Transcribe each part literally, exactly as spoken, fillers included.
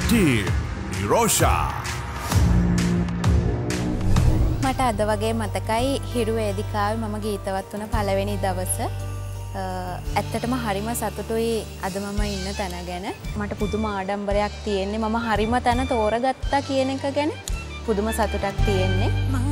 Team Nirosha. මට අද වගේ මතකයි හිරු වේදිකාවේ මම ගීතවත් වුණ පළවෙනි දවස. ඇත්තටම හරිම සතුටුයි අද මම ඉන්න තැන ගැන. මට පුදුම ආඩම්බරයක් තියෙන්නේ. මම හරිම තැන තෝරගත්තා කියන එක ගැන පුදුම සතුටක් තියෙන්නේ.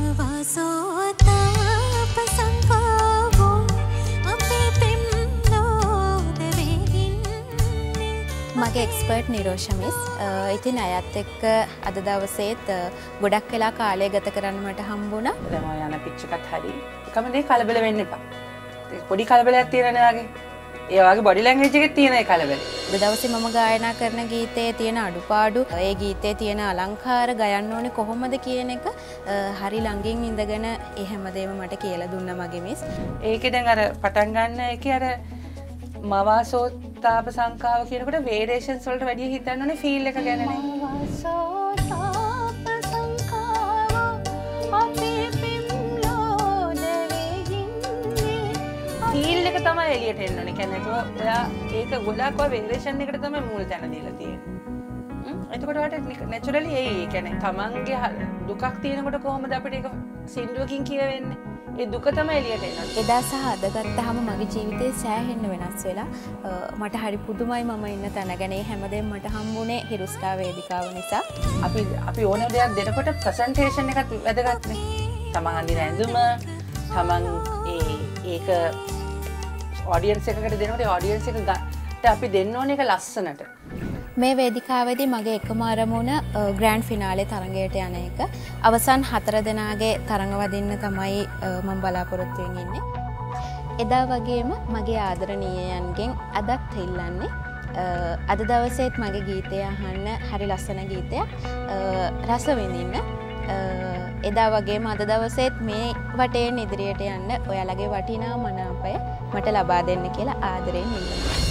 මගේ එක්ස්පර්ට් නිරෝෂා මිස්. ඉතින් අයත් එක්ක අද දවසේත් ගොඩක් වෙලා කාලය ගත කරන්න මට හම්බුණා. දැන් යන පිච් එකත් හරි. එකම දේ කලබල වෙන්න එපා. පොඩි කලබලයක් තියෙනනේ වගේ. ඒ වගේ බොඩි ලැන්ග්වේජ් එකේ තියෙන ඒ කලබල. අද දවසේ මම ගායනා කරන ගීතයේ තියෙන අඩුපාඩු, ඒ ගීතයේ තියෙන අලංකාර ගයන්න ඕනේ කොහොමද කියන එක හරි ළඟින් ඉඳගෙන ඒ හැමදේම මට කියලා දුන්නා මගේ මිස්. ඒකේ දැන් අර පටන් ගන්න එකේ අර මවාසෝ තාප සංකාව කියනකොට වේරියේෂන්ස් වලට වැඩිය හිතන්න ඕනේ ෆීල් එක ගැනනේ. මවාසෝ තාප සංකාව අපේ පිම්ලෝද වෙගින්නේ. ෆීල් එක තමයි එළියට එන්න ඕනේ. කියන්නේ ඒක ඔයා ඒක ගොඩක් ඔය වේරියේෂන් එකට තමයි මූල තැන දීලා තියෙන්නේ. හ්ම් එතකොට ඔයාලට නැචරලි ඒ කියන්නේ තමන්ගේ දුකක් තියෙනකොට කොහොමද අපිට ඒක සින්දුවකින් කියවෙන්නේ? ඒ දුක තමයි එළියට එන්නේ. එදා සහ අද ගත්තාම මගේ ජීවිතේ සෑහෙන්න වෙනස් වෙලා මට හරි පුදුමයි මම ඉන්න තැන ගැන. ඒ හැමදේම මට හම්බුනේ හිරු ස්ටාර් වේදිකාව නිසා. අපි අපි ඕන දෙයක් දෙනකොට ප්‍රසන්ටේෂන් එකත් වැදගත් නේ. තමන් අඳින ඇඳුම, තමන් ඒ ඒක ඔඩියන්ස් එකකට දෙනකොට ඒ ඔඩියන්ස් එකට අපි දෙන්න ඕනේ ඒක ලස්සනට. මේ වේදිකාවේදී මගේ එකම අරමුණ ග්‍රෑන්ඩ් ෆිනාලේ තරඟයට යන එක. අවසන් හතර දෙනාගේ තරඟ වදින්න තමයි මම බලාපොරොත්තු වෙමින් ඉන්නේ. එදා වගේම මගේ ආදරණීයයන්ගෙන් අදත් ඉල්ලන්නේ අද දවසේත් මගේ ගීතය අහන්න. හරි ලස්සන ගීතයක්. රස විඳින්න. එදා වගේම අද දවසේත් මේ වටේන් ඉදිරියට යන්න ඔයාලගේ වටිනා මනාපය මට ලබා දෙන්න කියලා ආදරයෙන් ඉල්ලනවා.